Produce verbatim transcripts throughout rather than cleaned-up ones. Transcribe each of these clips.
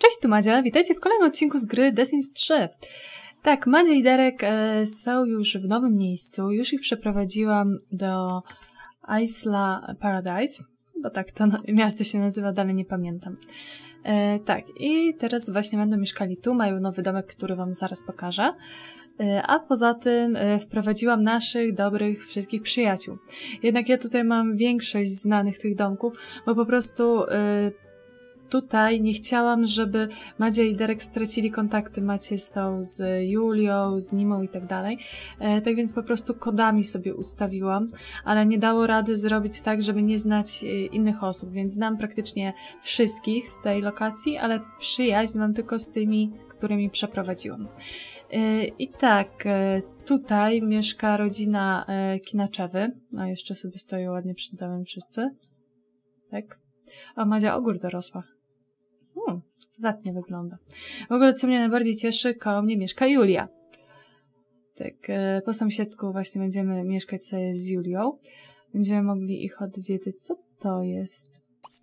Cześć, tu Madzia, witajcie w kolejnym odcinku z gry The Sims trzy. Tak, Madzia i Derek e, są już w nowym miejscu, już ich przeprowadziłam do Isla Paradise, bo tak to miasto się nazywa, dalej nie pamiętam. E, tak, i teraz właśnie będą mieszkali tu, mają nowy domek, który wam zaraz pokażę. E, a poza tym e, wprowadziłam naszych dobrych wszystkich przyjaciół. Jednak ja tutaj mam większość znanych tych domków, bo po prostu e, tutaj nie chciałam, żeby Madzia i Derek stracili kontakty. Macie z tą, z Julią, z Nimą i tak dalej. E, tak więc po prostu kodami sobie ustawiłam, ale nie dało rady zrobić tak, żeby nie znać e, innych osób, więc znam praktycznie wszystkich w tej lokacji, ale przyjaźń mam tylko z tymi, którymi przeprowadziłam. E, I tak, e, tutaj mieszka rodzina e, Kinaczewy. A jeszcze sobie stoją ładnie przed domem wszyscy. Tak. O, Madzia ogór dorosła. Hmm, zacnie wygląda. W ogóle, co mnie najbardziej cieszy, koło mnie mieszka Julia. Tak, e, po sąsiedzku właśnie będziemy mieszkać sobie z Julią. Będziemy mogli ich odwiedzić. Co to jest?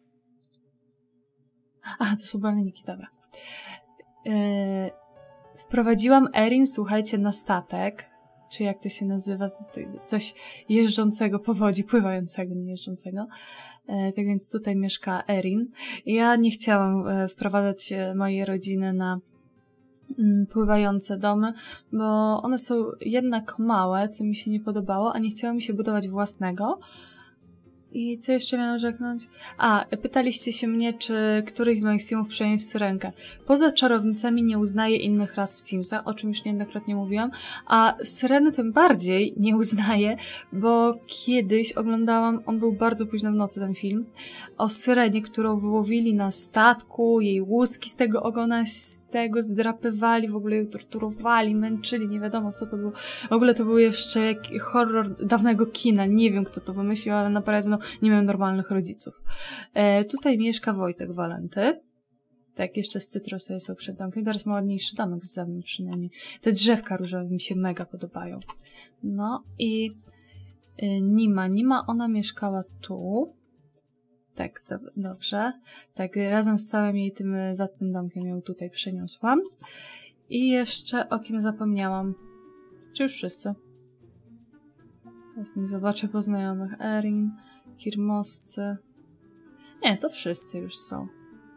A, to są baloniki, dobra. E, wprowadziłam Erin, słuchajcie, na statek. Czy jak to się nazywa? Coś jeżdżącego po wodzie, pływającego, nie jeżdżącego. E, tak więc tutaj mieszka Erin. Ja nie chciałam e, wprowadzać mojej rodziny na m, pływające domy, bo one są jednak małe, co mi się nie podobało, a nie chciało mi się budować własnego. I co jeszcze miałam rzeknąć? A, pytaliście się mnie, czy któryś z moich simów przejmie w syrenkę. Poza czarownicami nie uznaję innych ras w Simsach, o czym już niejednokrotnie mówiłam, a syreny tym bardziej nie uznaję, bo kiedyś oglądałam, on był bardzo późno w nocy ten film, o syrenie, którą wyłowili na statku, jej łuski z tego ogona, z tego zdrapywali, w ogóle ją torturowali, męczyli, nie wiadomo co to było. W ogóle to był jeszcze horror dawnego kina, nie wiem kto to wymyślił, ale naprawdę no, nie miałem normalnych rodziców. E, tutaj mieszka Wojtek Walenty. Tak, jeszcze z cytrusy są przed domkiem. Teraz ma ładniejszy domek z zewnątrz przynajmniej. Te drzewka różowe mi się mega podobają. No i y, Nima. Nima, ona mieszkała tu. Tak, do, dobrze. Tak, razem z całym jej tym zacnym domkiem ją tutaj przeniosłam. I jeszcze o kim zapomniałam? Czy już wszyscy? Teraz nie zobaczę po znajomych. Erin, Kirmoscy. Nie, to wszyscy już są.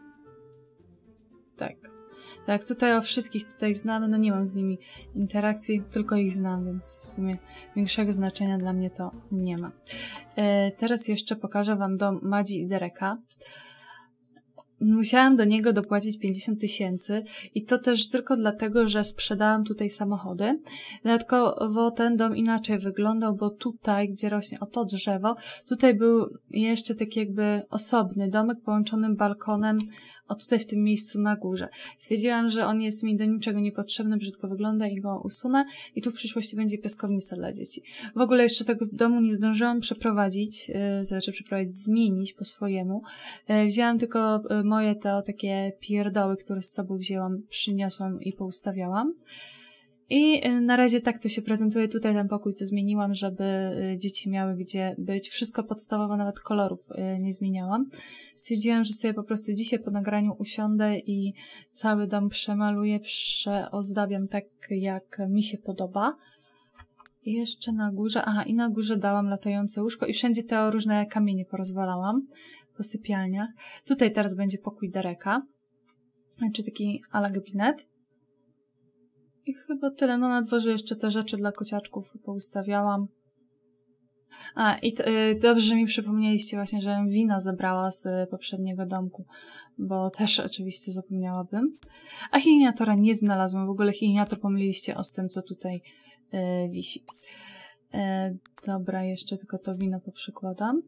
Tak. Tak, tutaj o wszystkich tutaj znamy, no nie mam z nimi interakcji, tylko ich znam, więc w sumie większego znaczenia dla mnie to nie ma. E, teraz jeszcze pokażę wam dom Madzi i Dereka. Musiałam do niego dopłacić pięćdziesiąt tysięcy i to też tylko dlatego, że sprzedałam tutaj samochody. Dodatkowo ten dom inaczej wyglądał, bo tutaj, gdzie rośnie o to drzewo, tutaj był jeszcze taki jakby osobny domek połączony balkonem, o tutaj w tym miejscu na górze. Stwierdziłam, że on jest mi do niczego niepotrzebny, brzydko wygląda i go usunę i tu w przyszłości będzie piaskownica dla dzieci. W ogóle jeszcze tego domu nie zdążyłam przeprowadzić, yy, znaczy przeprowadzić, zmienić po swojemu. Yy, wzięłam tylko yy, moje te takie pierdoły, które z sobą wzięłam, przyniosłam i poustawiałam. I na razie tak to się prezentuje. Tutaj ten pokój, co zmieniłam, żeby dzieci miały gdzie być. Wszystko podstawowo, nawet kolorów nie zmieniałam. Stwierdziłam, że sobie po prostu dzisiaj po nagraniu usiądę i cały dom przemaluję, przeozdabiam tak, jak mi się podoba. I jeszcze na górze, aha, i na górze dałam latające łóżko i wszędzie te różne kamienie porozwalałam po sypialniach. Tutaj teraz będzie pokój Dereka, znaczy taki a la gabinet. I chyba tyle. No na dworze jeszcze te rzeczy dla kociaczków poustawiałam. A, i to, y, dobrze, że mi przypomnieliście właśnie, że wina zebrała z y, poprzedniego domku, bo też oczywiście zapomniałabym. A chiniatora nie znalazłam. W ogóle chiniator pomyliliście o z tym, co tutaj y, wisi. Y, dobra, jeszcze tylko to wino poprzykładam.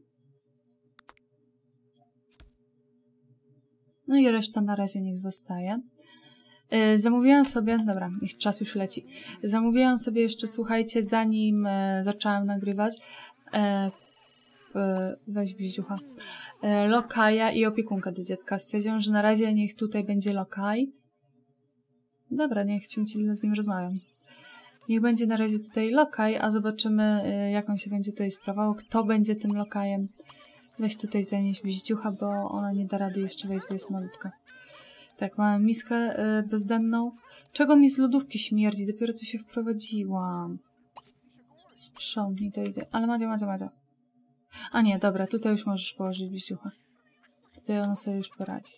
No i reszta na razie niech zostaje. Zamówiłam sobie, dobra, niech czas już leci. Zamówiłam sobie jeszcze, słuchajcie, zanim e, zaczęłam nagrywać, e, e, weź bziucha, e, lokaja i opiekunka do dziecka. Stwierdziłam, że na razie niech tutaj będzie lokaj. Dobra, niech ciumci z nim rozmawiam. Niech będzie na razie tutaj lokaj, a zobaczymy, e, jak on się będzie tutaj sprawował, kto będzie tym lokajem. Weź tutaj zanieść bziucha, bo ona nie da rady jeszcze wejść, bo jest malutka. Tak, mamy miskę y, bezdenną. Czego mi z lodówki śmierdzi? Dopiero co się wprowadziłam. Sprzątnij, to idzie. Ale Madzia, Madzia, Madzia. A nie, dobra, tutaj już możesz położyć biziucha. Tutaj ona sobie już poradzi.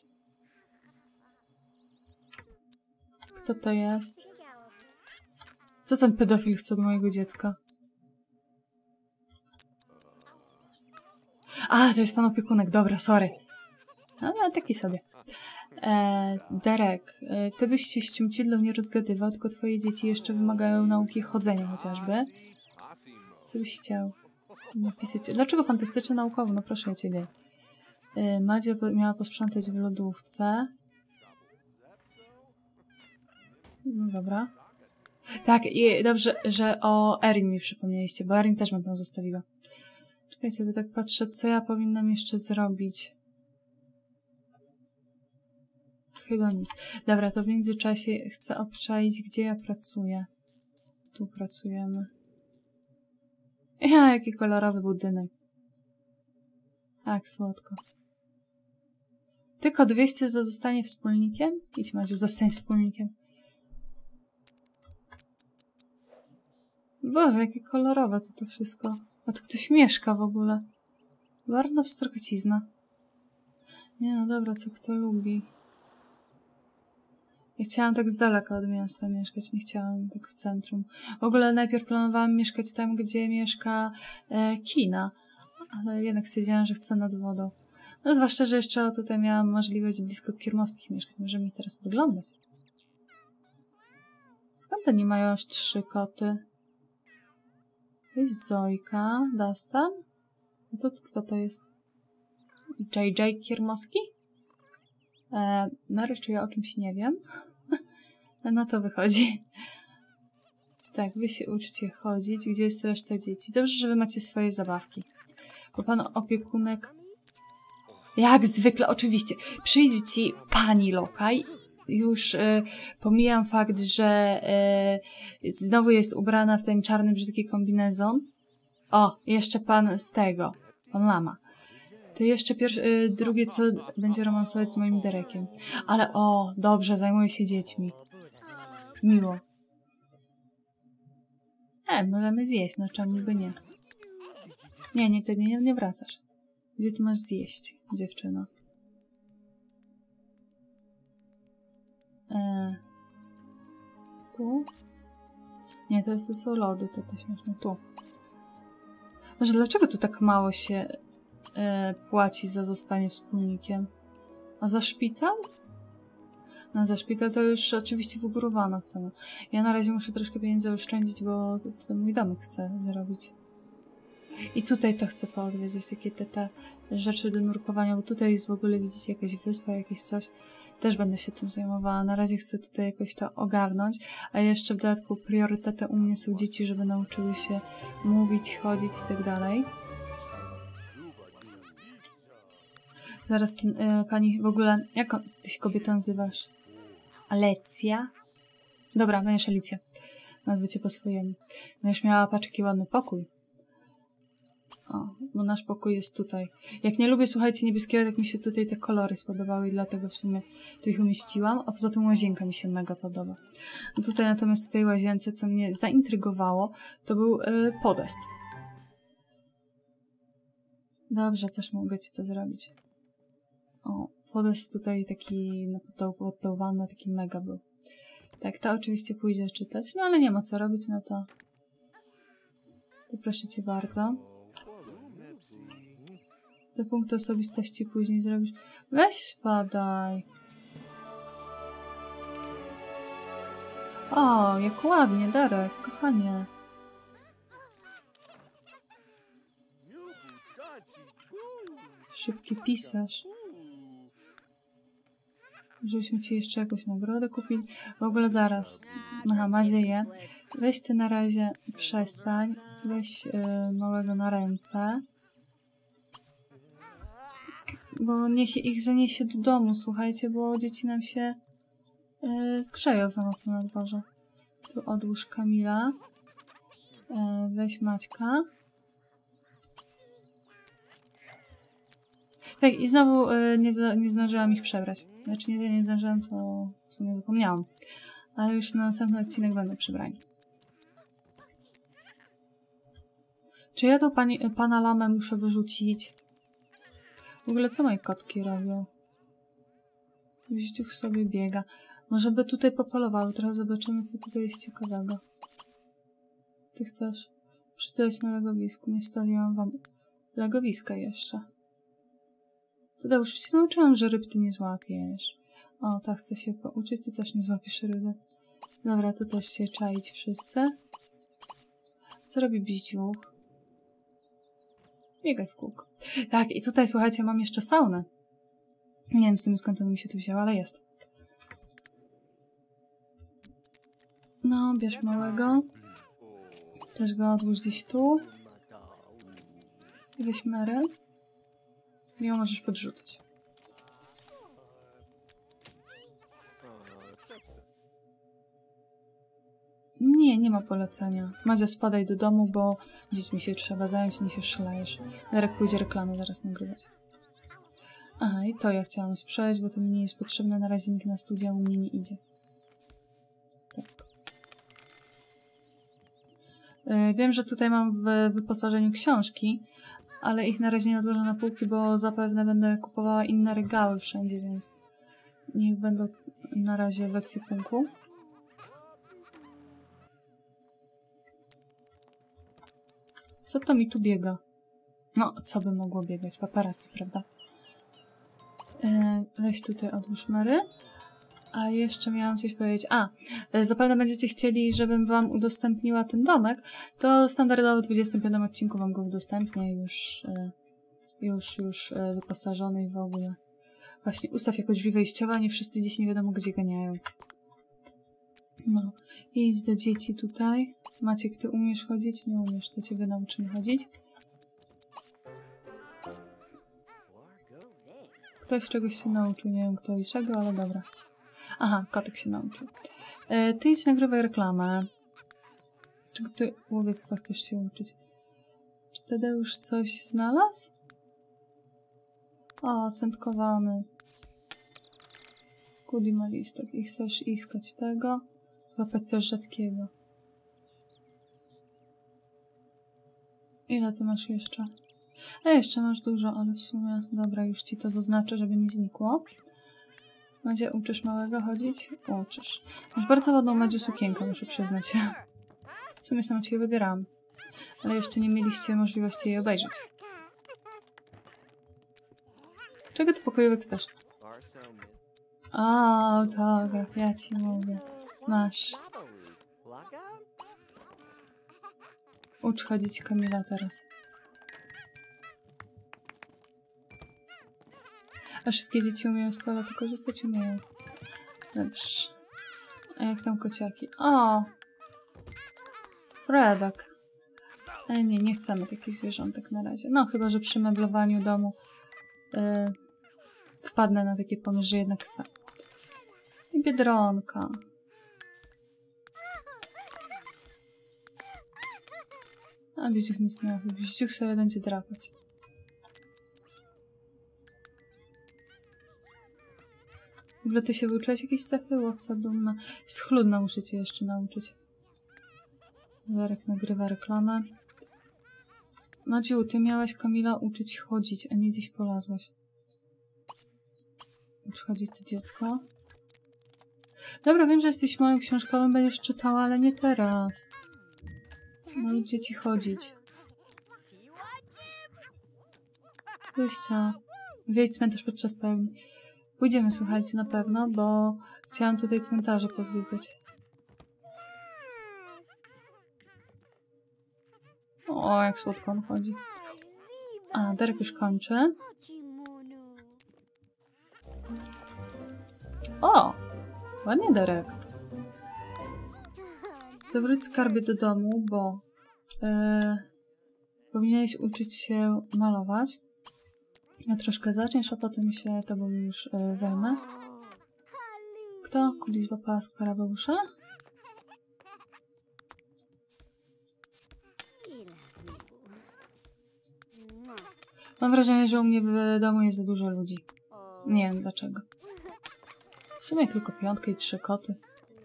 Kto to jest? Co ten pedofil chce od mojego dziecka? A, to jest pan opiekunek, dobra, sorry. No, ale taki sobie. E, Derek, e, ty byś się z ciumcidlą nie rozgadywał, tylko twoje dzieci jeszcze wymagają nauki chodzenia chociażby. Co byś chciał napisać? Dlaczego fantastyczne naukowo? No proszę ciebie. E, Madzia miała posprzątać w lodówce. No dobra. Tak, i dobrze, że o Erin mi przypomnieliście, bo Erin też bym tam zostawiła. Czekajcie, bo tak patrzę, co ja powinnam jeszcze zrobić. Chyba nic. Dobra, to w międzyczasie chcę obczaić, gdzie ja pracuję. Tu pracujemy. Ja, jaki kolorowy budynek. Tak, słodko. Tylko dwieście za zostanie wspólnikiem? Idź, Madziu, zostań wspólnikiem. Boże, jakie kolorowe to to wszystko. A tu ktoś mieszka w ogóle. Bardzo pstrokocizna. Nie no dobra, co kto lubi. Ja chciałam tak z daleka od miasta mieszkać, nie chciałam tak w centrum. W ogóle najpierw planowałam mieszkać tam, gdzie mieszka e, kina. Ale jednak stwierdziłam, że chcę nad wodą. No zwłaszcza, że jeszcze tutaj miałam możliwość blisko Kiermowskich mieszkać. Może mi teraz podglądać. Skąd oni mają aż trzy koty? Jest Zojka, Dastan. A to kto to jest? J J Kiermowski? E, Mary, czy ja o czymś nie wiem? No to wychodzi. Tak, wy się uczcie chodzić. Gdzie jest reszta dzieci? Dobrze, że wy macie swoje zabawki. Bo pan opiekunek... Jak zwykle, oczywiście. Przyjdzie ci pani lokaj. Już y, pomijam fakt, że y, znowu jest ubrana w ten czarny, brzydki kombinezon. O, jeszcze pan z tego. Pan Lama. To jeszcze pierwsze, y, drugie, co będzie romansować z moim Derekiem. Ale o, dobrze, zajmuje się dziećmi. Miło. E, możemy zjeść, no czemu by nie? Nie, nie, ty nie, nie wracasz. Gdzie ty masz zjeść, dziewczyno? E, tu? Nie, to, jest, to są lody, to to śmieszne. Tu. Może dlaczego tu tak mało się e, płaci za zostanie wspólnikiem? A za szpital? No za szpital to już oczywiście wygórowana cena. Ja na razie muszę troszkę pieniędzy oszczędzić, bo to, to mój domek chcę zrobić. I tutaj to chcę poodwiedzać, takie te, te rzeczy do nurkowania, bo tutaj jest w ogóle, widzicie, jakaś wyspa, jakieś coś. Też będę się tym zajmowała. Na razie chcę tutaj jakoś to ogarnąć, a jeszcze w dodatku priorytetem u mnie są dzieci, żeby nauczyły się mówić, chodzić i tak dalej. Zaraz ten, y, pani w ogóle, jak on, ty się kobietą nazywasz? Alecja? Dobra, będziesz Alicja. Nazwę cię po swojemu. Będziesz miała, patrz, jaki ładny pokój. O, bo nasz pokój jest tutaj. Jak nie lubię, słuchajcie, niebieskiego, tak mi się tutaj te kolory spodobały i dlatego w sumie tu ich umieściłam. A poza tym łazienka mi się mega podoba. No tutaj natomiast w tej łazience, co mnie zaintrygowało, to był y, podest. Dobrze, też mogę ci to zrobić. O, podest tutaj taki poddołowany, taki mega był. Tak, to oczywiście pójdzie czytać, no ale nie ma co robić, no to... to proszę cię bardzo. Te punkty osobistości później zrobisz. Weź spadaj. O, jak ładnie, Derek, kochanie. Szybki pisarz. Żebyśmy ci jeszcze jakąś nagrodę kupili. W ogóle zaraz. Aha, Madzieję. Weź ty na razie, przestań. Weź yy, małego na ręce. Bo niech ich zaniesie do domu, słuchajcie, bo dzieci nam się yy, zgrzeją za mocno na dworze. Tu odłóż Kamila. Yy, weź Maćka. Tak, i znowu y, nie, za, nie zdążyłam ich przebrać. Znaczy nie, nie zdążyłam, co w sumie zapomniałam. Ale już na następny odcinek będą przebrani. Czy ja to pani, pana lamę muszę wyrzucić? W ogóle co moje kotki robią? Wiździuch sobie biega. Może by tutaj popolowały. Trochę zobaczymy, co tutaj jest ciekawego. Ty chcesz przytulać na legowisku. Nie stawiłam wam legowiska jeszcze. Tutaj już się nauczyłam, że ryb ty nie złapiesz. O, tak chcę się pouczyć. Ty też nie złapiesz ryby. Dobra, tu też się czaić wszyscy. Co robi Biździuch? Biegaj w kółko. Tak, i tutaj, słuchajcie, mam jeszcze saunę. Nie wiem w sumie skąd ona mi się tu wzięła, ale jest. No, bierz małego. Też go odłóż gdzieś tu. I weź Mary. I ją możesz podrzucać. Nie, nie ma polecenia. Madzia, spadaj do domu, bo dziećmi się trzeba zająć, nie się szlajesz. Darek pójdzie reklamę zaraz nagrywać. Aha, i to ja chciałam sprzedać, bo to mi nie jest potrzebne. Na razie nikt na studia u mnie nie idzie. Tak. Yy, wiem, że tutaj mam w wyposażeniu książki, ale ich na razie nie odłożę na półki, bo zapewne będę kupowała inne regały wszędzie, więc niech będą na razie w ekwipunku. Co to mi tu biega? No, co by mogło biegać? Paparazzi, prawda? Yy, weź tutaj odłóż Mary. A jeszcze miałam coś powiedzieć. A, yy, zapewne będziecie chcieli, żebym wam udostępniła ten domek. To standardowo w dwudziestym piątym odcinku wam go udostępnię. Już, yy, już, już yy, wyposażony i w ogóle. Właśnie, ustaw jako drzwi wejściowe, nie wszyscy gdzieś nie wiadomo gdzie ganiają. No, idź do dzieci tutaj. Maciek, ty umiesz chodzić? Nie umiesz, to ciebie nauczymy chodzić. Ktoś czegoś się nauczył, nie wiem kto i czego, ale dobra. Aha, kotek się nauczył. E, ty idź nagrywaj reklamę. Czego ty, łowiectwa, chcesz się uczyć? Czy Tadeusz coś znalazł? O, centkowany. Kudi ma listek i chcesz iskać tego. Złapać coś rzadkiego. Ile ty masz jeszcze? A jeszcze masz dużo, ale w sumie... Dobra, już ci to zaznaczę, żeby nie znikło. Madzia, uczysz małego chodzić? Uczysz. Masz bardzo ładną, Madziu, sukienkę, muszę przyznać. W sumie sama ci je wybierałam. Ale jeszcze nie mieliście możliwości jej obejrzeć. Czego ty pokojowy chcesz? O, autograf, ja ci mówię. Masz. Ucz chodzić Kamila teraz. A wszystkie dzieci umieją z toalety korzystać? Umieją. Dobrze. A jak tam kociaki? O! Fredek. E, nie, nie chcemy takich zwierzątek na razie. No, chyba że przy meblowaniu domu yy, wpadnę na taki pomysł, że jednak chcę. I Biedronka. A Biździuch nic nie robi. Biździuch sobie będzie drapać. W ogóle ty się wyuczyłaś jakieś cechy? Łowca dumna. Schludna muszę cię jeszcze nauczyć. Darek nagrywa reklamę. Madziu, ty miałaś Kamila uczyć chodzić, a nie gdzieś polazłaś. Ucz chodzić to dziecko. Dobra, wiem, że jesteś moim książkowym, będziesz czytała, ale nie teraz. Naucz dzieci chodzić. Wyjścia. Wiejdź cmentarz podczas pełni. Pójdziemy, słuchajcie, na pewno, bo chciałam tutaj cmentarze pozwiedzać. O, jak słodko on chodzi. A, Derek już kończy. O! Ładnie, Derek. Zawróć skarby do domu, bo yy, powinieneś uczyć się malować. Ja troszkę zaczniesz, a potem się tobą już yy, zajmę. Kto? Kuli złapała skarabeusza? Mam wrażenie, że u mnie w domu jest za dużo ludzi. Nie wiem dlaczego. W sumie tylko piątkę i trzy koty.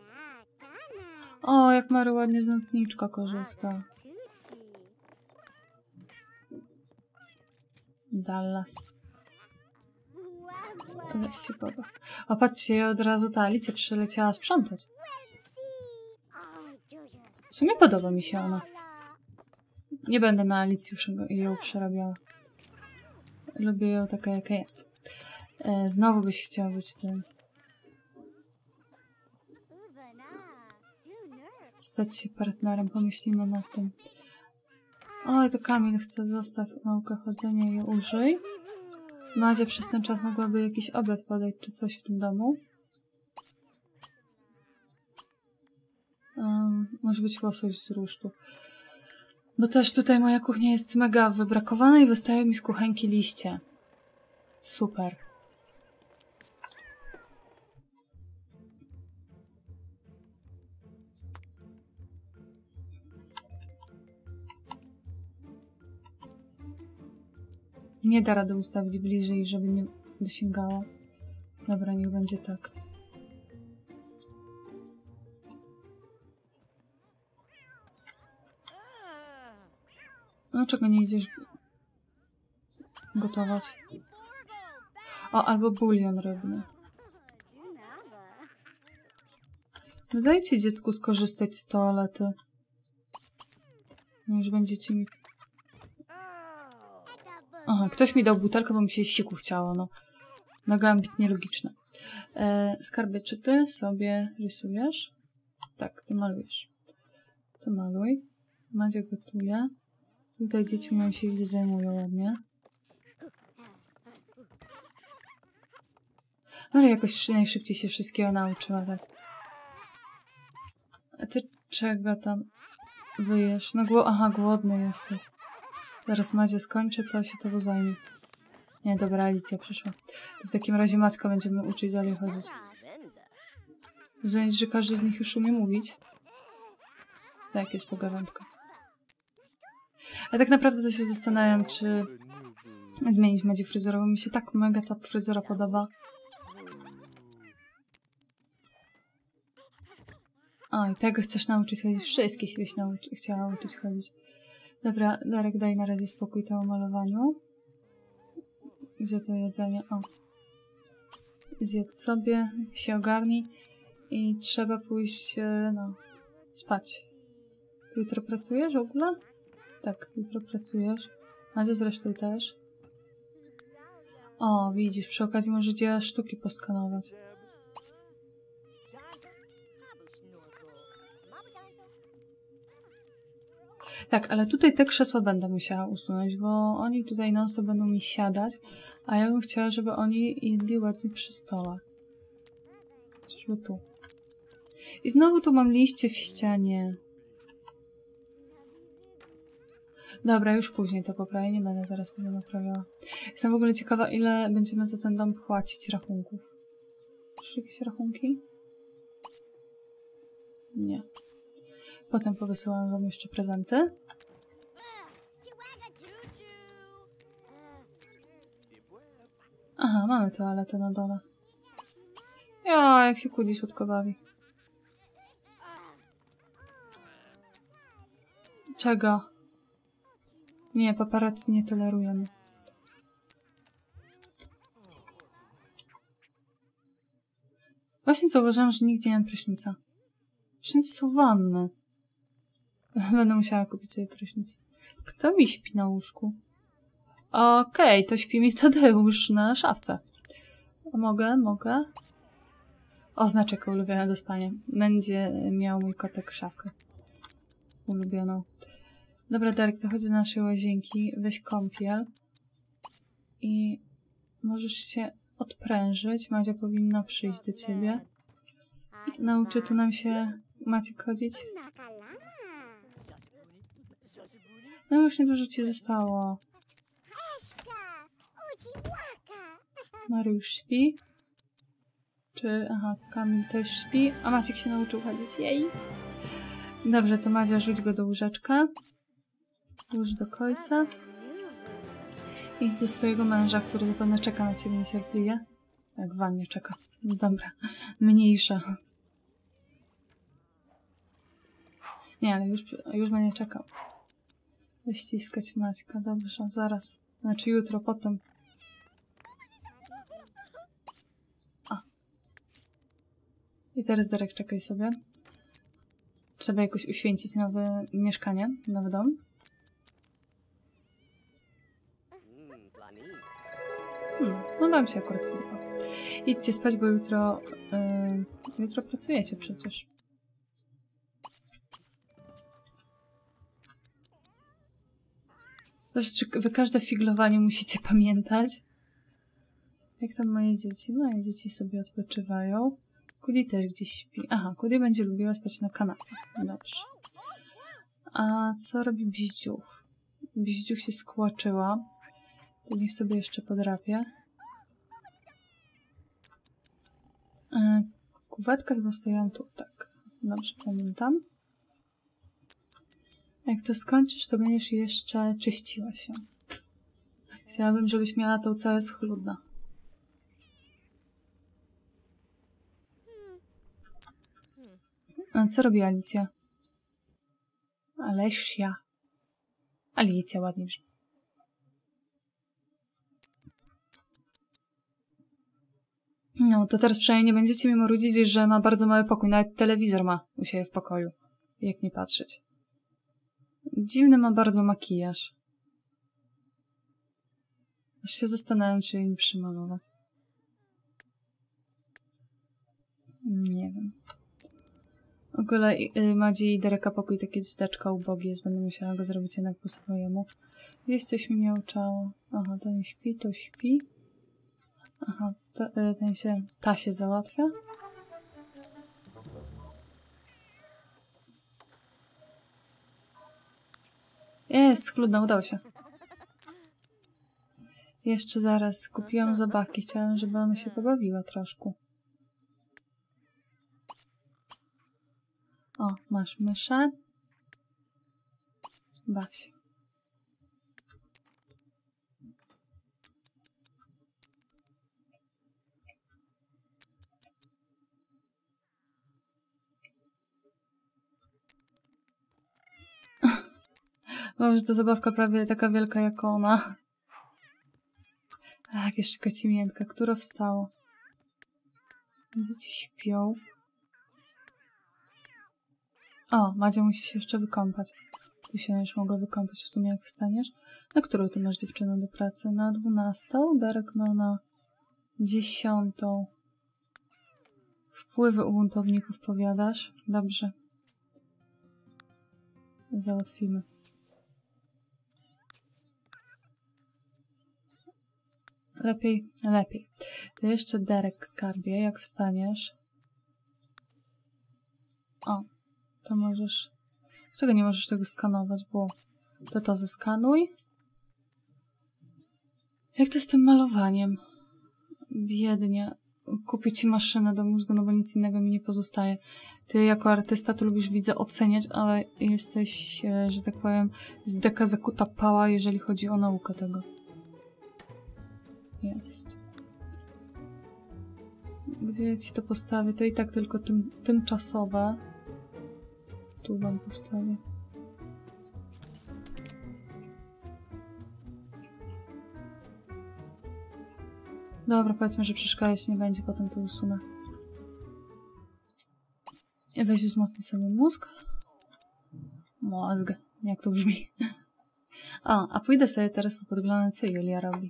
O, jak Mary ładnie z nocniczka korzysta. Dallas. Weź się pobaw. O, patrzcie, od razu ta Alicja przyleciała sprzątać. W sumie podoba mi się ona. Nie będę na Alicję ją przerabiała. Lubię ją taka, jaka jest. E, znowu byś chciał być tym. Stać się partnerem, pomyślimy nad tym. Oj, to Kamil chce, zostaw naukę chodzenia i użyj. Madzia przez ten czas mogłaby jakiś obiad podać, czy coś w tym domu. Um, może być łosoś z rusztu. Bo też tutaj moja kuchnia jest mega wybrakowana i wystają mi z kuchenki liście. Super. Nie da rady ustawić bliżej, żeby nie dosięgało. Dobra, niech będzie tak. No czego nie idziesz gotować? O, albo bulion rybny. No dajcie dziecku skorzystać z toalety. Już będziecie mi... Aha, ktoś mi dał butelkę, bo mi się siku chciało, no. Mega ambitnie logiczne. E, skarbie, czy ty sobie rysujesz? Tak, ty malujesz. To maluj. Madzia gotuje. Tutaj dzieci nam się widzę zajmują ładnie. Ale jakoś najszybciej się wszystkiego nauczyła, tak. A ty czego tam wyjesz? No gło aha, głodny jesteś. Zaraz Madzia skończy, to się tobą zajmie. Nie, dobra, Alicja przyszła. To w takim razie Maćka będziemy uczyć dalej chodzić. Rozumiem, że każdy z nich już umie mówić. Tak, jest pogawędka. A tak naprawdę to się zastanawiam, czy zmienić Madzie fryzurę, bo mi się tak mega ta fryzura podoba. A, i tego chcesz nauczyć chodzić. Wszystkich byś nauczy chciała nauczyć chodzić. Dobra, Darek, daj na razie spokój temu malowaniu. Gdzie to jedzenie? O. Zjedz sobie, się ogarnij. I trzeba pójść, no, spać. Jutro pracujesz w ogóle? Tak, jutro pracujesz. Madzia zresztą też. O, widzisz, przy okazji możecie sztuki poskanować. Tak, ale tutaj te krzesła będę musiała usunąć, bo oni tutaj non stop będą mi siadać, a ja bym chciała, żeby oni jedli ładnie przy stole. Żeby tu. I znowu tu mam liście w ścianie. Dobra, już później to poprawię, nie będę teraz tego naprawiała. Jestem w ogóle ciekawa, ile będziemy za ten dom płacić rachunków. Czy jakieś rachunki? Nie. Potem powysyłam wam jeszcze prezenty. Aha, mamy toaletę na dole. Ja, jak się Kudi słodko bawi. Czego? Nie, paparazzi nie tolerujemy. Właśnie zauważyłam, że nigdzie nie mam prysznica. Wszędzie są wanny. Będę musiała kupić sobie prysznic. Kto mi śpi na łóżku? Okej, okay, to śpi mi Tadeusz na szafce. A mogę? Mogę? O, znaczek ulubiona do spania. Będzie miał mój kotek szafkę. Ulubioną. Dobra, Darek, to chodź do naszej łazienki. Weź kąpiel. I możesz się odprężyć. Madzia powinna przyjść do ciebie. Nauczy tu nam się Maciek chodzić. No już niedużo ci zostało. Mary już śpi. Czy... Aha, Kamil też śpi. A Maciek się nauczył chodzić. Jej! Dobrze, to Madzia rzuć go do łóżeczka. Łóż do końca. Idź do swojego męża, który zapewne czeka na ciebie niecierpliwie. Jak w wannie czeka. Dobra. Mniejsza. Nie, ale już, już będzie czekał. Wyściskać Maćka. Dobrze, zaraz. Znaczy jutro, potem. A. I teraz Derek, czekaj sobie. Trzeba jakoś uświęcić nowe mieszkanie, nowy dom. Hmm, no wam się akurat podoba. Idźcie spać, bo jutro... Yy, jutro pracujecie przecież. Zresztą, czy wy każde figlowanie musicie pamiętać? Jak tam moje dzieci? Moje dzieci sobie odpoczywają. Kudi też gdzieś śpi. Aha, Kudi będzie lubiła spać na kanapie. Dobrze. A co robi Bździuch? Bździuch się skłaczyła. To niech sobie jeszcze podrapie. E, kuwetka chyba stoją tu, tak. Dobrze, pamiętam. Jak to skończysz, to będziesz jeszcze czyściła się. Chciałabym, żebyś miała tą całe schludna. A co robi Alicja? Alesia. Alicja ładnie brzmi. No, to teraz przynajmniej nie będziecie mi marudzić, że ma bardzo mały pokój. Nawet telewizor ma u siebie w pokoju. Jak nie patrzeć. Dziwny ma bardzo makijaż. Aż się zastanawiam, czy jej nie przymalować. Nie wiem. W ogóle y, Madzi i Dereka pokój taki zdeczka ubogi jest. Będę musiała go zrobić jednak po swojemu. Gdzieś coś mi miałczało. Aha, ten śpi, to śpi. Aha, to, y, ten się, ta się załatwia. Jest, schludna, udało się. Jeszcze zaraz kupiłam zabawki. Chciałam, żeby ona się pobawiła troszkę. O, masz myszę. Baw się. Może to zabawka prawie taka wielka jak ona. Tak, jeszcze kacimiętka. Które wstało? Dzieci śpią. O, Madzia musi się jeszcze wykąpać. Ty się już mogła wykąpać w sumie jak wstaniesz. Na którą ty masz dziewczynę do pracy? Na dwunastą? Darek ma na dziesiątą. Wpływy u buntowników powiadasz? Dobrze. Załatwimy. Lepiej, lepiej. To jeszcze Derek skarbie, jak wstaniesz. O, to możesz... Dlaczego nie możesz tego skanować, bo to to zeskanuj. Jak to z tym malowaniem? Biednie. Kupię ci maszynę do mózgu, no bo nic innego mi nie pozostaje. Ty jako artysta to lubisz, widzę, oceniać, ale jesteś, że tak powiem, z deka zakuta pała, jeżeli chodzi o naukę tego. Jest. Gdzie ci to postawię? To i tak tylko tym, tymczasowe. Tu wam postawię. Dobra, powiedzmy, że przeszkadzać nie będzie, potem to usunę. I weź wzmocnij sobie mózg. Mózg. Jak to brzmi. A, a pójdę sobie teraz popodglądać, co Julia robi.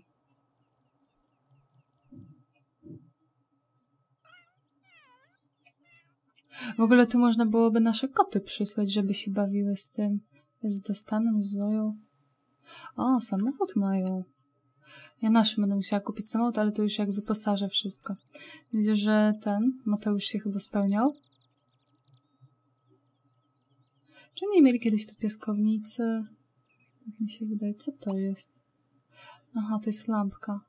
W ogóle tu można byłoby nasze koty przysłać, żeby się bawiły z tym. Z Dostanem, z Zoją. O, samochód mają. Ja naszym będę musiała kupić samochód, ale to już jak wyposażę wszystko. Widzę, że ten Mateusz się chyba spełniał. Czy nie mieli kiedyś tu piaskownicy? Tak mi się wydaje. Co to jest? Aha, to jest lampka.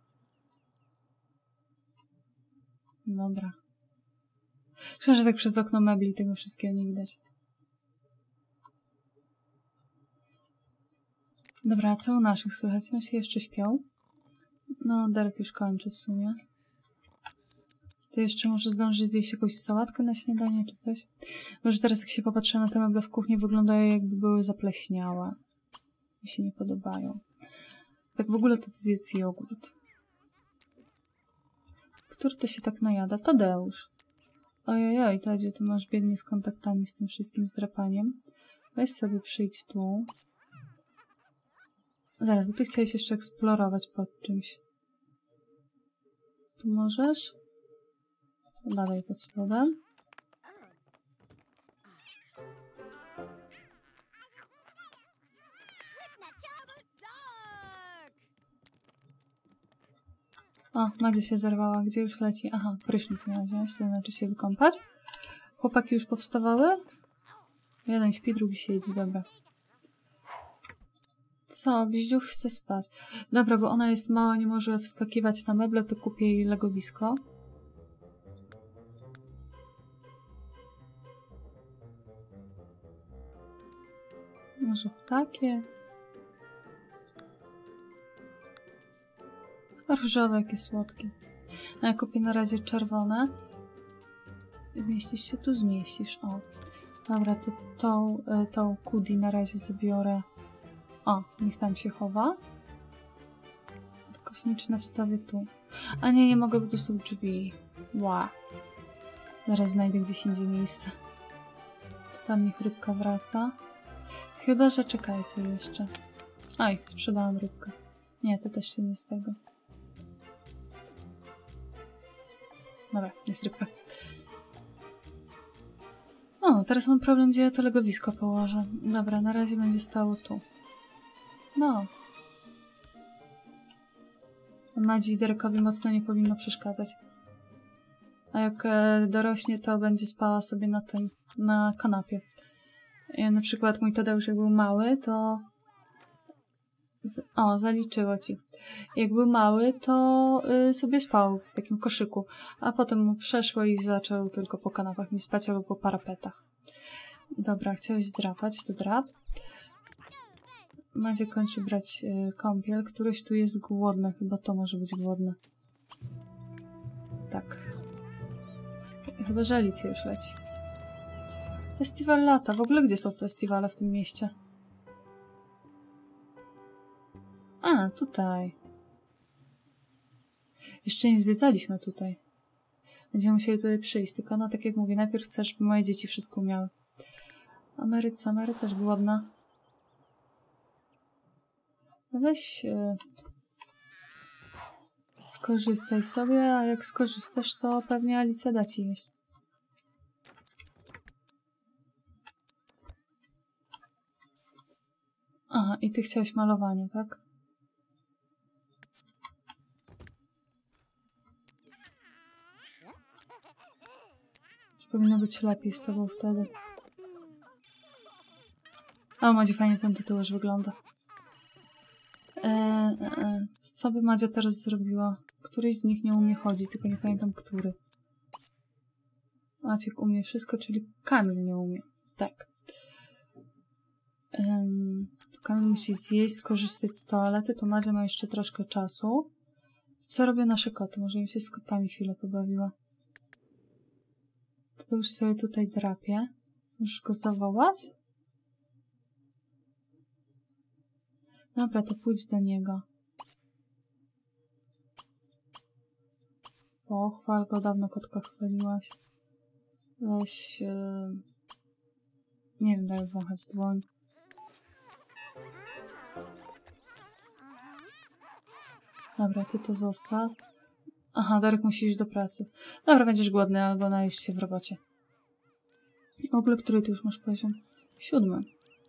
Dobra. Szkoda, że tak przez okno mebli tego wszystkiego nie widać. Dobra, a co u naszych słychać? No się jeszcze śpią. No, Derek już kończy w sumie. To jeszcze może zdąży zjeść jakąś sałatkę na śniadanie czy coś? Może teraz jak się popatrzę na te meble w kuchni, wyglądają jakby były zapleśniałe. Mi się nie podobają. Tak w ogóle to zjedz jogurt. Który to się tak najada? Tadeusz. Ojej, Tadziu, ty masz biednie z kontaktami z tym wszystkim zdrapaniem. Weź sobie przyjdź tu. Zaraz, bo ty chciałeś jeszcze eksplorować pod czymś. Tu możesz? Dalej pod spodem. O, Madzia się zerwała. Gdzie już leci? Aha, prysznic miała wziąć, to znaczy się wykąpać. Chłopaki już powstawały? Jeden śpi, drugi siedzi, dobra. Co? Biździuch chce spać. Dobra, bo ona jest mała, nie może wskakiwać na meble, to kupię jej legowisko. Może takie? Różowe, jakie słodkie. A ja kupię na razie czerwone. Zmieścisz się? Tu zmieścisz. O. Dobra, to tą, tą Kudi na razie zabiorę. O, niech tam się chowa. Kosmiczne wstawię tu. A nie, nie mogę, bo tu są drzwi. Ła. Zaraz znajdę gdzieś indziej miejsce. To tam niech rybka wraca. Chyba, że czekajcie jeszcze. Oj, sprzedałam rybkę. Nie, to też się nie z tego. Dobra, jest rybka. O, teraz mam problem, gdzie ja to legowisko położę. Dobra, na razie będzie stało tu. No. Madzi i Derekowi mocno nie powinno przeszkadzać. A jak e, dorośnie, to będzie spała sobie na tym, na kanapie. Ja, na przykład mój Tadeusz, jak był mały, to... Z... O, zaliczyło ci. Jak był mały, to y, sobie spał w takim koszyku. A potem mu przeszło i zaczął tylko po kanapach mi spać albo po parapetach. Dobra, chciałeś drapać, to drap. Madzie kończy brać y, kąpiel. Któryś tu jest głodny. Chyba to może być głodne. Tak. Chyba, że Alicja już leci. Festiwal lata. W ogóle gdzie są festiwale w tym mieście? A, tutaj. Jeszcze nie zwiedzaliśmy tutaj. Będziemy musieli tutaj przyjść. Tylko no, tak jak mówię, najpierw chcę, żeby moje dzieci wszystko miały. A Mary co? Mary też głodna. No weź... Yy, skorzystaj sobie, a jak skorzystasz, to pewnie Alicja da ci jeść. Aha, i ty chciałeś malowanie, tak? Powinno być lepiej z tobą wtedy. O, Madzie fajnie ten tatuaż wygląda. Eee, e, co by Madzia teraz zrobiła? Któryś z nich nie umie chodzić, tylko nie pamiętam który. Maciek umie wszystko, czyli Kamil nie umie. Tak. Ehm, Kamil musi zjeść, skorzystać z toalety, to Madzia ma jeszcze troszkę czasu. Co robią nasze koty? Może im się z kotami chwilę pobawiła. To już sobie tutaj drapie. Możesz go zawołać? Dobra, to pójdź do niego. Pochwal go, dawno kotka chwaliłaś. Weź... Yy... Nie wiem, daj wąchać dłoń. Dobra, ty to zostaw. Aha, Darek musi iść do pracy. Dobra, będziesz głodny albo najeść się w robocie. W ogóle, który ty już masz poziom? Siódmy.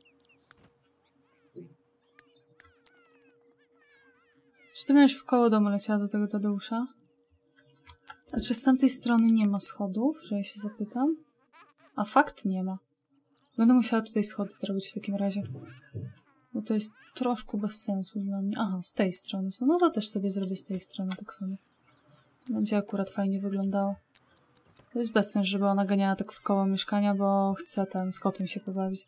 Czy ty miałeś w koło domu leciała do tego Tadeusza? A czy z tamtej strony nie ma schodów, że ja się zapytam? A fakt nie ma. Będę musiała tutaj schody zrobić w takim razie. Bo to jest troszkę bez sensu dla mnie. Aha, z tej strony są. No to też sobie zrobię z tej strony tak samo. Będzie akurat fajnie wyglądało. To jest bez sensu, żeby ona ganiała tak w koło mieszkania, bo chce ten z kotem się pobawić.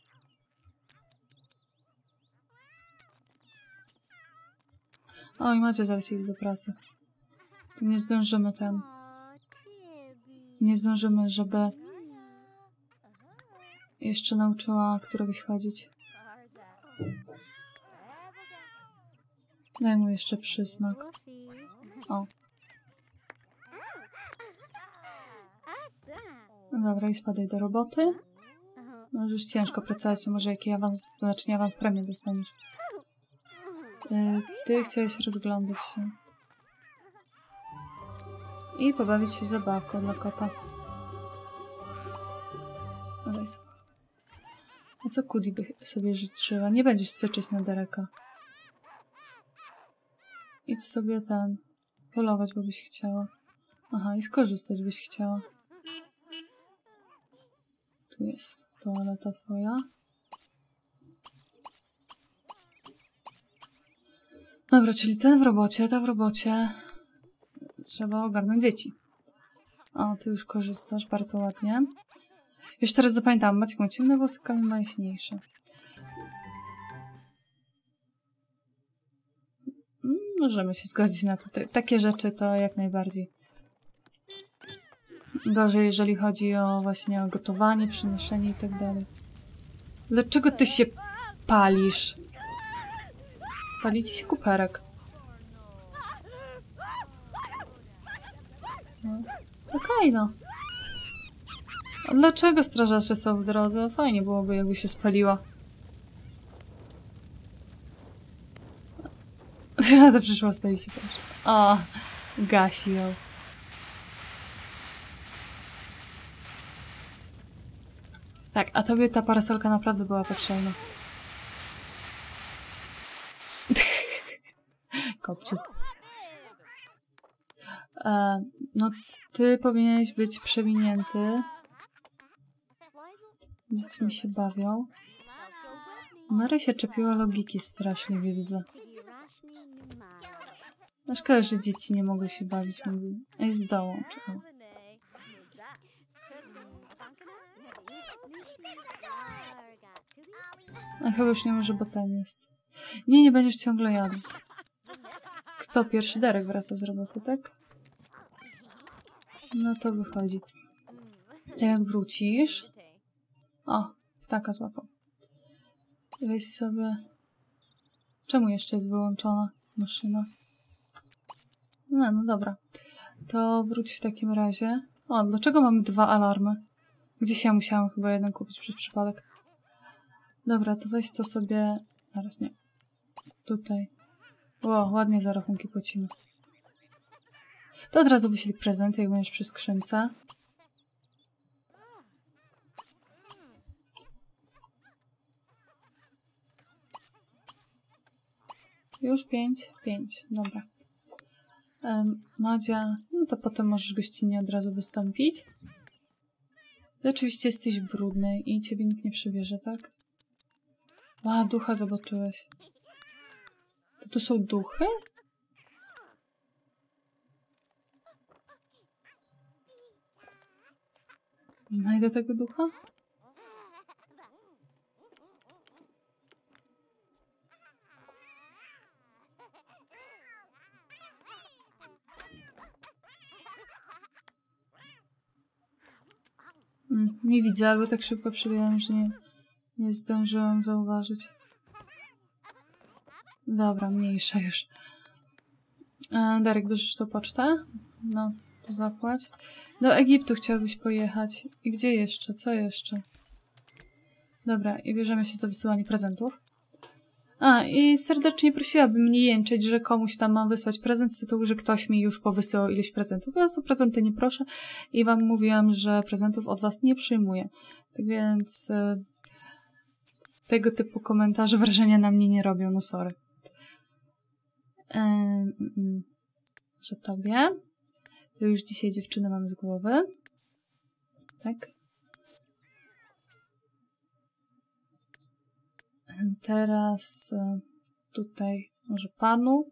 Oj, macie zaraz iść do pracy. Nie zdążymy tam. Nie zdążymy, żeby jeszcze nauczyła któregoś chodzić. Daj mu jeszcze przysmak. O. Dobra, i spadaj do roboty. Możesz ciężko pracować, to może jaki awans, to znaczy nie awans premii dostaniesz. Ty, ty chciałeś rozglądać się. I pobawić się zabawką dla kota. Dawaj sobie. A co Kudi by sobie życzyła? Nie będziesz syczeć na Dereka. Idź sobie ten... polować, bo byś chciała. Aha, i skorzystać byś chciała. Tu jest toaleta twoja. Dobra, czyli ten w robocie, ta w robocie. Trzeba ogarnąć dzieci. O, ty już korzystasz, bardzo ładnie. Już teraz zapamiętałam, Maciek ma ciemne włosy, Kamil ma jaśniejsze. Możemy się zgodzić na to. Takie rzeczy to jak najbardziej. Gorzej, jeżeli chodzi o właśnie o gotowanie, przynoszenie i tak dalej. Dlaczego ty się palisz? Pali ci się kuperek. No. Okej, okay, no. A dlaczego strażacze są w drodze? Fajnie byłoby, jakby się spaliła. To przyszło, stoi się też. O, gasi ją. Tak, a tobie ta parasolka naprawdę była potrzebna. Kopciu. E, no, ty powinieneś być przewinięty. Dzieci mi się bawią. Mary się czepiła logiki strasznie, widzę. No szkoda, że dzieci nie mogły się bawić między... Ej, z dołą. A chyba już nie może, bo ten jest. Nie, nie będziesz ciągle jadł. Kto pierwszy? Derek wraca z roboty, tak? No to wychodzi. Jak wrócisz... O, ptaka złapał. Weź sobie... Czemu jeszcze jest wyłączona maszyna? No, no dobra. To wróć w takim razie. O, dlaczego mamy dwa alarmy? Gdzieś ja musiałam chyba jeden kupić przez przypadek. Dobra, to weź to sobie... Zaraz nie. Tutaj. Ło, ładnie za rachunki płacimy. To od razu wyślij prezenty, jak będziesz przy skrzynce. Już pięć? Pięć, dobra. Um, Madzia, no to potem możesz gościnnie od razu wystąpić. Ty oczywiście jesteś brudny i ciebie nikt nie przybierze, tak? A, ducha zobaczyłeś. To tu są duchy? Znajdę tego ducha? Mm, nie widzę, albo tak szybko przebiegam, że nie, nie zdążyłam zauważyć. Dobra, mniejsza już. E, Darek, bierzesz tą pocztę? No, to zapłać. Do Egiptu chciałbyś pojechać. I gdzie jeszcze? Co jeszcze? Dobra, i bierzemy się za wysyłanie prezentów. A, i serdecznie prosiłabym nie jęczeć, że komuś tam mam wysłać prezent z tytułu, że ktoś mi już powysyłał ileś prezentów. Ja o prezenty nie proszę i wam mówiłam, że prezentów od was nie przyjmuję. Tak więc e, tego typu komentarze wrażenia na mnie nie robią, no sorry. E, mm, że tobie. To już dzisiaj dziewczyny mam z głowy. Tak. Teraz tutaj może panu.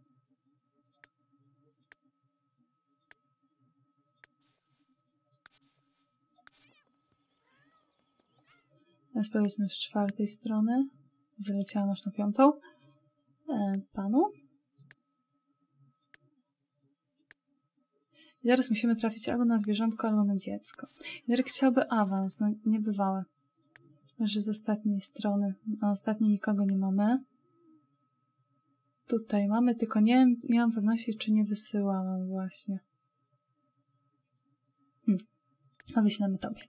Teraz powiedzmy z czwartej strony. Zaleciałam aż na piątą. Panu. I teraz musimy trafić albo na zwierzątko, albo na dziecko. Derek chciałby awans, no niebywałe. Że z ostatniej strony. Na ostatniej nikogo nie mamy. Tutaj mamy, tylko nie, nie mam pewności, czy nie wysyłałam właśnie. Hmm. A wyślemy tobie.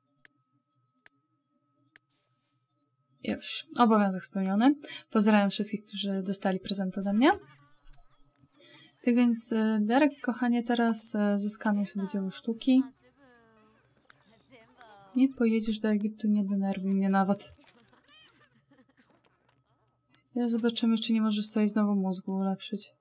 Już. Obowiązek spełniony. Pozdrawiam wszystkich, którzy dostali prezent ode mnie. Tak więc, Derek, kochanie, teraz zeskanuj sobie dzieło sztuki. Nie pojedziesz do Egiptu, nie denerwuj mnie nawet. Ja zobaczymy, czy nie możesz sobie znowu mózgu ulepszyć.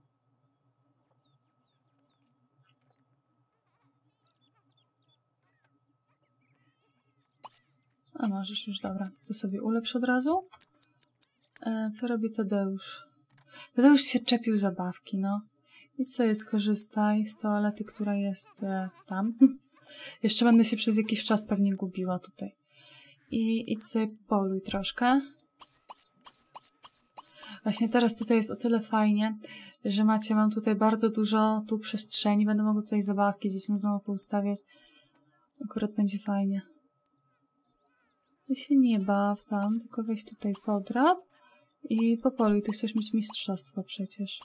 A możesz już, dobra. To sobie ulepsz od razu. E, co robi Tadeusz? Tadeusz się czepił zabawki, no. Idź sobie skorzystaj z toalety, która jest e, tam. Jeszcze będę się przez jakiś czas pewnie gubiła tutaj. I idź sobie poluj troszkę. Właśnie teraz tutaj jest o tyle fajnie, że macie, mam tutaj bardzo dużo tu przestrzeni. Będę mogła tutaj zabawki dzieciom znowu poustawiać. Akurat będzie fajnie. Ty się nie baw tam, tylko weź tutaj podrap i popoluj. Ty chcesz mieć mistrzostwo przecież.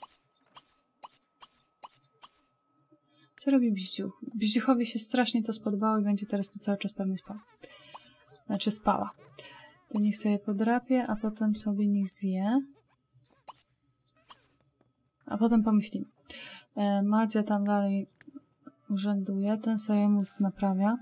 Co robi Bździuch? Bździuchowi się strasznie to spodobało i będzie teraz tu cały czas pewnie spał. Znaczy spała. To niech sobie podrapie, a potem sobie niech zje. A potem pomyślimy. E, Madzia tam dalej urzęduje. Ten sobie mózg naprawia.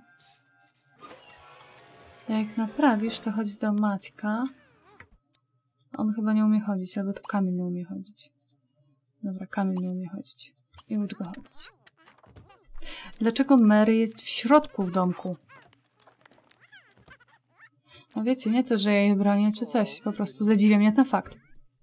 Jak naprawisz, to chodź do Maćka. On chyba nie umie chodzić, albo to Kamil nie umie chodzić. Dobra, Kamil nie umie chodzić. I ucz go chodzić. Dlaczego Mary jest w środku w domku? No wiecie, nie to, że ja jej bronię czy coś. Po prostu zadziwia mnie ten fakt.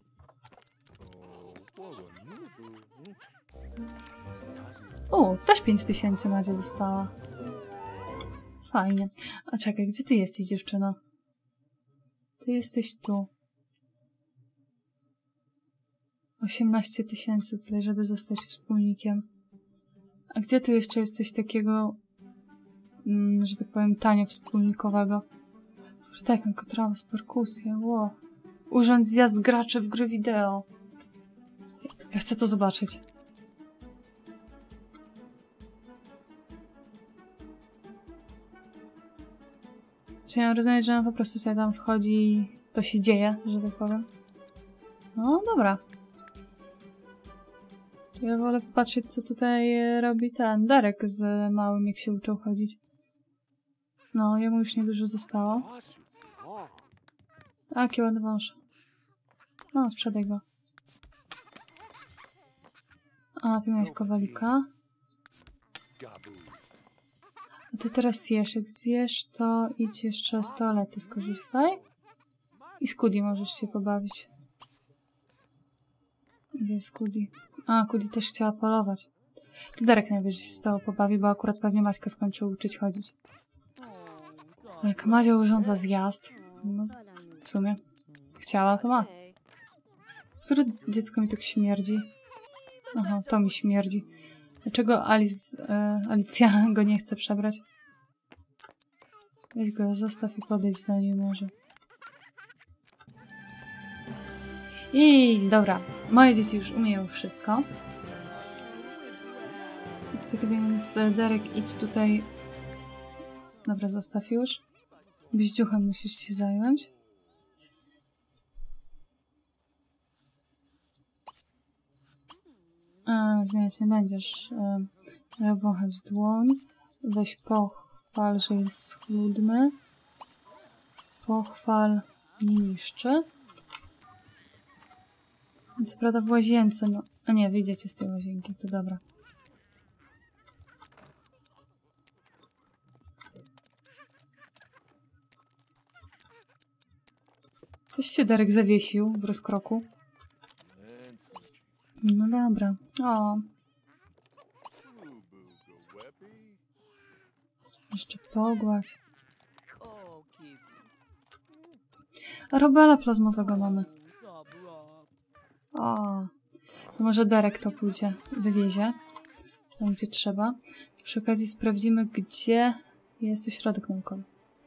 O, też pięć tysięcy Madzia dostała. Fajnie. A czekaj, gdzie ty jesteś, dziewczyno? Ty jesteś tu. osiemnaście tysięcy tutaj, żeby zostać wspólnikiem. A gdzie tu jeszcze jest coś takiego, mm, że tak powiem, tanio wspólnikowego? Że tak, Kotramos, perkusja, ło. Urząd zjazd graczy w gry wideo. Ja chcę to zobaczyć. Czy ja mam rozumieć, że on po prostu sobie tam wchodzi i to się dzieje, że tak powiem? No dobra. Ja wolę popatrzeć, co tutaj robi ten Derek z małym, jak się uczył chodzić. No, jemu już niedużo zostało. A, jaki ładny wąż. No, sprzedaj go. A, ty miałeś kowalika. A ty teraz jesz. Jak zjesz, to idź jeszcze z toalety, skorzystaj. I z Kudi możesz się pobawić. Gdzie jest Kudi? A, Kudi też chciała polować. To Derek najwyżej się z tobą pobawi, bo akurat pewnie Maćka skończył uczyć chodzić. Jak Madzia urządza zjazd, no w sumie chciała, to ma. Które dziecko mi tak śmierdzi? Aha, to mi śmierdzi. Dlaczego Alice, e, Alicja go nie chce przebrać? Weź go, zostaw i podejdź do niej może. I dobra, moje dzieci już umieją wszystko. Tak więc Derek, idź tutaj. Dobra, zostaw już. Bździuchem musisz się zająć. A, zmieniać nie będziesz. E, wąchać dłoń. Weź pochwal, że jest schludny. Pochwal, nie niszczy. Co prawda w łazience, no. A nie, wyjdziecie z tej łazienki, to dobra. Coś się Derek zawiesił w rozkroku. No dobra. O. Jeszcze pogładź. A robala plazmowego mamy. O. To może Derek to pójdzie, wywiezie. tam gdzie trzeba. Przy okazji sprawdzimy, gdzie jest ośrodek naukowy.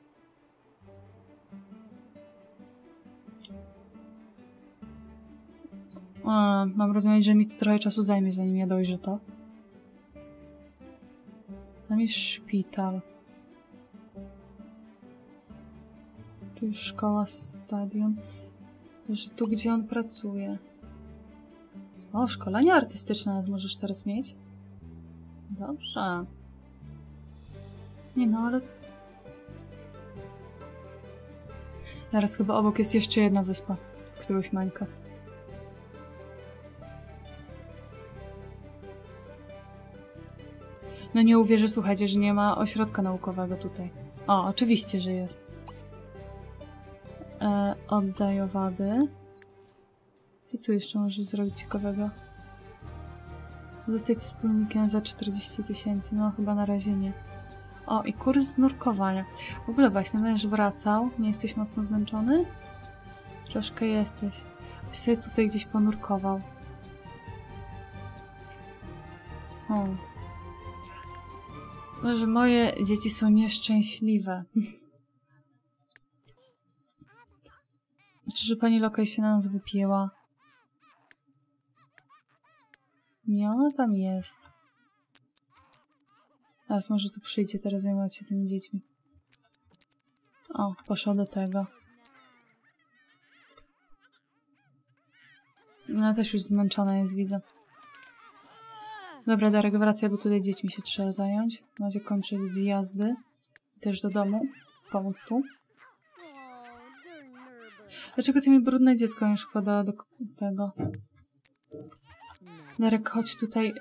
A, mam rozumieć, że mi to trochę czasu zajmie, zanim ja dojrzę to. Tam jest szpital. Tu jest szkoła, stadion. Że tu, gdzie on pracuje. O, szkolenie artystyczne nawet możesz teraz mieć. Dobrze. Nie no, ale... Zaraz chyba obok jest jeszcze jedna wyspa, w którąś mańkę. No nie uwierzę, słuchajcie, że nie ma ośrodka naukowego tutaj. O, oczywiście, że jest. E, oddaj owady. Co tu jeszcze możesz zrobić ciekawego? Zostać wspólnikiem za czterdzieści tysięcy. No chyba na razie nie. O, i kurs z nurkowania. W ogóle właśnie, męż wracał. Nie jesteś mocno zmęczony? Troszkę jesteś. Byś sobie tutaj gdzieś ponurkował. O. Może moje dzieci są nieszczęśliwe. Znaczy, że pani Lokaj się na nas wypięła. Nie, ona tam jest. Teraz może tu przyjdzie, teraz zajmować się tymi dziećmi. O, poszła do tego. Ona też już zmęczona jest, widzę. Dobra, Darek, wracaj, bo tutaj dziećmi się trzeba zająć. Macie kończy zjazdy. Też do domu. Pomóc tu. Dlaczego ty mi brudne dziecko już wkłada do tego? Darek, chodź tutaj.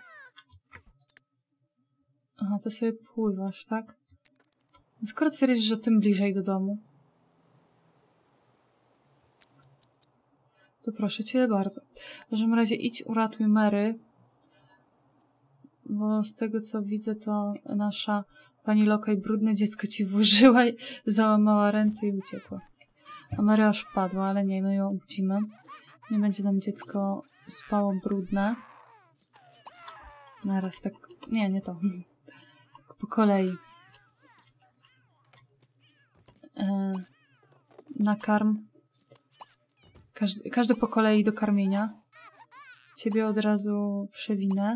Aha, to sobie pływasz, tak? Skoro twierdzisz, że tym bliżej do domu. To proszę cię bardzo. W każdym razie idź, uratuj Mary. Bo z tego co widzę, to nasza pani Lokaj brudne dziecko ci włożyła i załamała ręce i uciekła. A Mary aż padła, ale nie, my ją obudzimy. Nie będzie nam dziecko spało brudne. Naraz tak... Nie, nie to. Po kolei. E, nakarm. Każdy, każdy po kolei do karmienia. Ciebie od razu przewinę.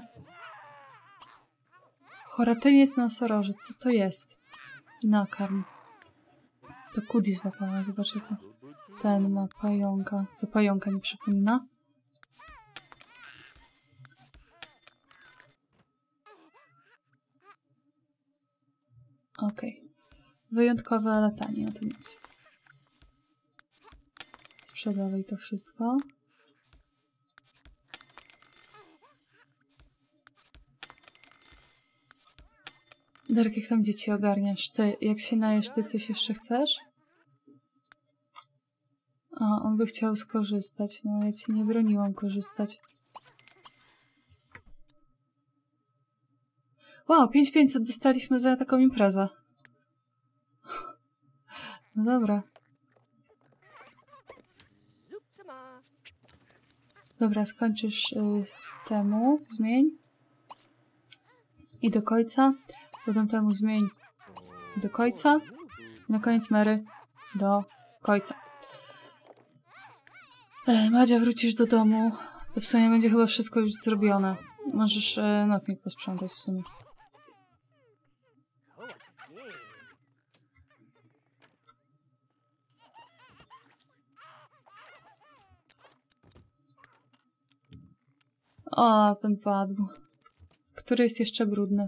Choratyniec nosorożec. Co to jest? Nakarm. To Kudi złapała. Zobaczcie co. Ten ma pająka. Co pająka nie przypomina? Okej. Okay. Wyjątkowe latanie. No to nic. Sprzedawaj to wszystko. Darek, jak tam dzieci ogarniasz? Ty, jak się najesz, ty coś jeszcze chcesz? A, on by chciał skorzystać. No, ja ci nie broniłam korzystać. Wow, pięć tysięcy pięćset dostaliśmy za taką imprezę. No dobra. Dobra, skończysz y, temu. Zmień. I do końca. Potem temu zmień do końca. I na koniec Mary do końca. E, Madzia, wrócisz do domu. To w sumie będzie chyba wszystko już zrobione. Możesz e, nocnik posprzątać w sumie. O, ten padł. Który jest jeszcze brudny.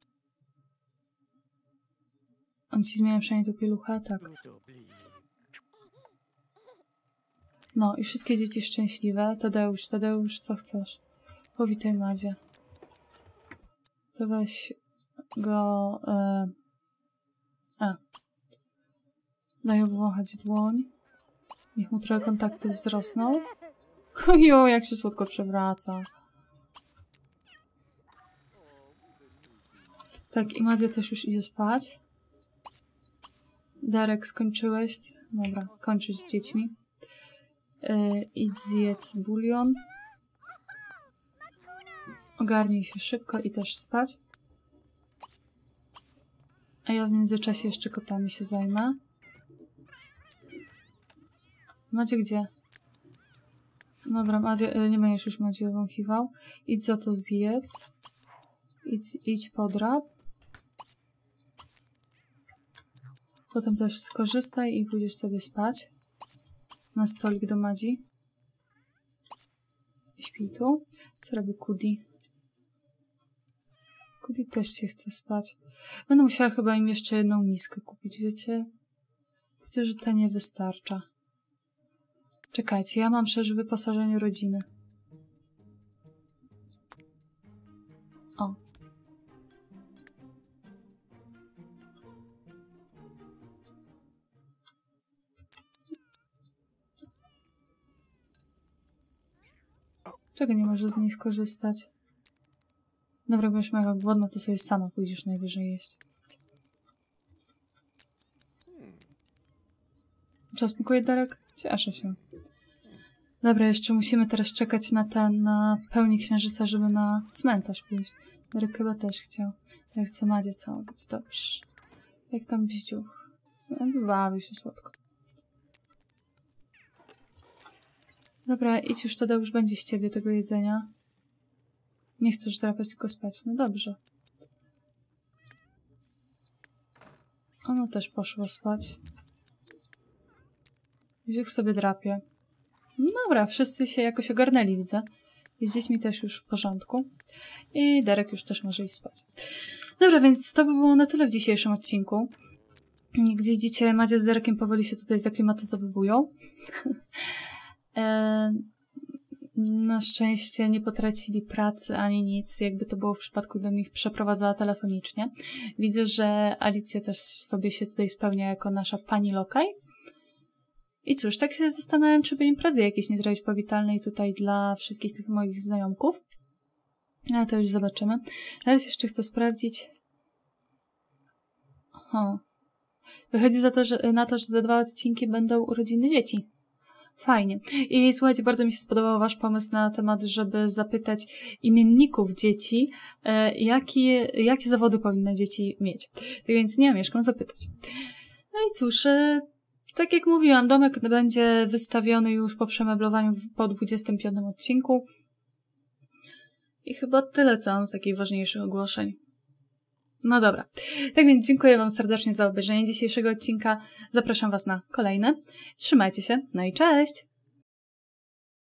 On ci zmienia przynajmniej tu pieluchę? Tak. No i wszystkie dzieci szczęśliwe. Tadeusz, Tadeusz, co chcesz? Powitaj Madzie. To weź go... E... A. Daj obwąchać dłoń. Niech mu trochę kontakty wzrosną. Jo, jak się słodko przewraca. Tak, i Madzia też już idzie spać. Darek, skończyłeś? Dobra, kończysz z dziećmi. Yy, idź zjedz bulion. Ogarnij się szybko i też spać. A ja w międzyczasie jeszcze kotami się zajmę. Macie gdzie? Dobra, Madzie, nie będziesz już Madzie wąchiwał. Idź za to zjedz. Idź, idź podrap. Potem też skorzystaj i pójdziesz sobie spać. Na stolik do Madzi. Śpi tu. Co robi Kudi? Kudi też się chce spać. Będę musiała chyba im jeszcze jedną miskę kupić, wiecie? Wiecie, że ta nie wystarcza. Czekajcie, ja mam przecież wyposażenie rodziny. O. Czego nie może z niej skorzystać? Dobra, jak będziesz miała głodna, to sobie sama pójdziesz najwyżej jeść. Co, smakuje, Darek? Cieszę się. Dobra, jeszcze musimy teraz czekać na ten, na pełni księżyca, żeby na cmentarz pójść. Darek chyba też chciał. Ja chcę Madzie całować. Dobrze. Jak tam bździuch? Bawi się słodko. Dobra, idź już, to już będzie z ciebie tego jedzenia. Nie chcesz drapać, tylko spać. No dobrze. Ono też poszło spać. Bździuch sobie drapie. No dobra, wszyscy się jakoś ogarnęli, widzę. I z dziećmi też już w porządku. I Derek już też może iść spać. Dobra, więc to by było na tyle w dzisiejszym odcinku. Jak widzicie, Madzia z Derekiem powoli się tutaj zaklimatyzowują. e Na szczęście nie potracili pracy ani nic, jakby to było w przypadku, gdybym ich przeprowadzała telefonicznie. Widzę, że Alicja też sobie się tutaj spełnia jako nasza pani lokaj. I cóż, tak się zastanawiam, czy by imprezy jakieś nie zrobić powitalnej tutaj dla wszystkich tych moich znajomków. Ale to już zobaczymy. Teraz jeszcze chcę sprawdzić. Aha. Wychodzi za to, że, na to, że za dwa odcinki będą urodziny dzieci. Fajnie. I słuchajcie, bardzo mi się spodobał wasz pomysł na temat, żeby zapytać imienników dzieci, e, jakie, jakie zawody powinny dzieci mieć. Tak więc nie mieszkam zapytać. No i cóż, e, tak jak mówiłam, domek będzie wystawiony już po przemeblowaniu po dwudziestym piątym odcinku. I chyba tyle, co mam z takich ważniejszych ogłoszeń. No dobra. Tak więc dziękuję wam serdecznie za obejrzenie dzisiejszego odcinka. Zapraszam was na kolejne. Trzymajcie się, no i cześć!